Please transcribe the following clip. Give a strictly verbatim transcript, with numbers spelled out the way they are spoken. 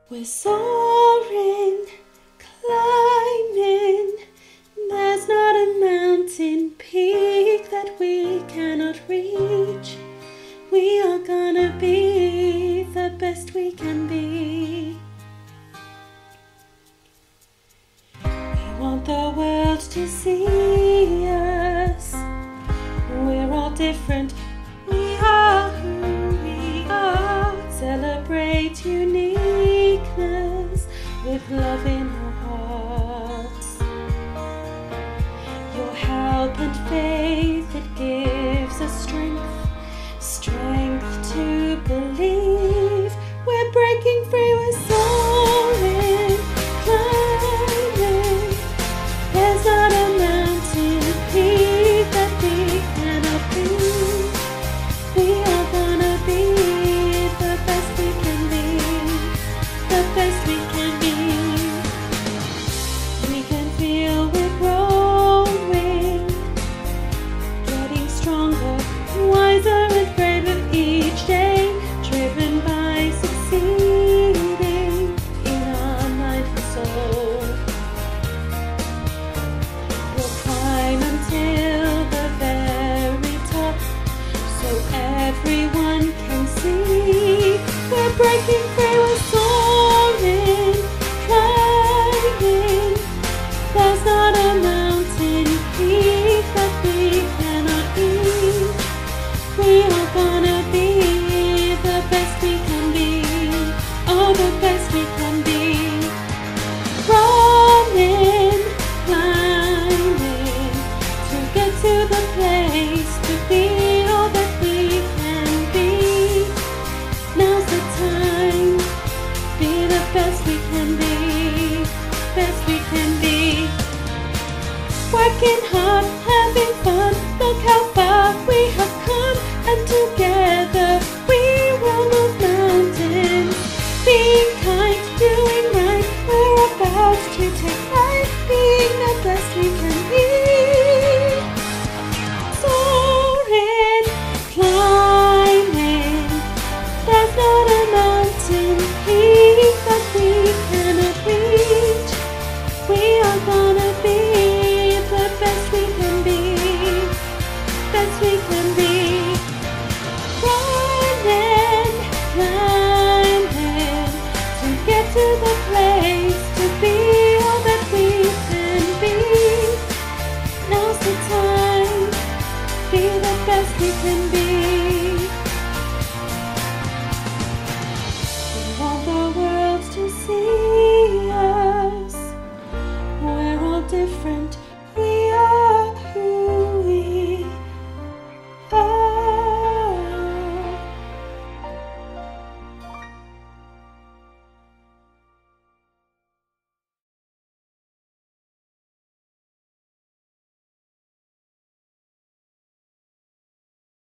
We're soaring, climbing. There's not a mountain peak that we cannot reach. We are gonna be the best we can be. We want the world to see us. We're all different. We are who we are. Celebrate uniqueness with love in our hearts. Your help and faith, it gives us strength, strength to believe. We're breaking free, we're soaring, climbing. There's not a mountain peak that we cannot reach. We are gonna be the best we can be, the best we can be. We can feel we're growing, getting stronger, wiser and braver each day, driven by succeeding in our mind and soul. We'll climb until the very top, so everyone can see. We're breaking free, we're soaring, climbing. There's not a mountain peak that we cannot reach. We are gonna be the best we can be, oh, the best we can be. Running, climbing, to get to the place to be all that we can be. Now's the time, be the best we can be, best we can be. Working hard, having fun, look how far we have come, and together we will move mountains. Being kind, doing right, we're about to take flight, being the best we can be. Soaring, climbing, there's not a mountain peak that we cannot reach. We are gonna be the best we can be, best we can be. Running, climbing, to get to the place to be all that we can be. Now's the time, be the best we can be. We want the world to see us. We're all different.